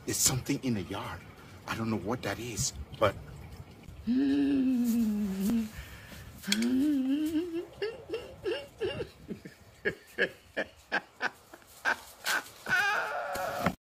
There's something in the yard. I don't know what that is, but...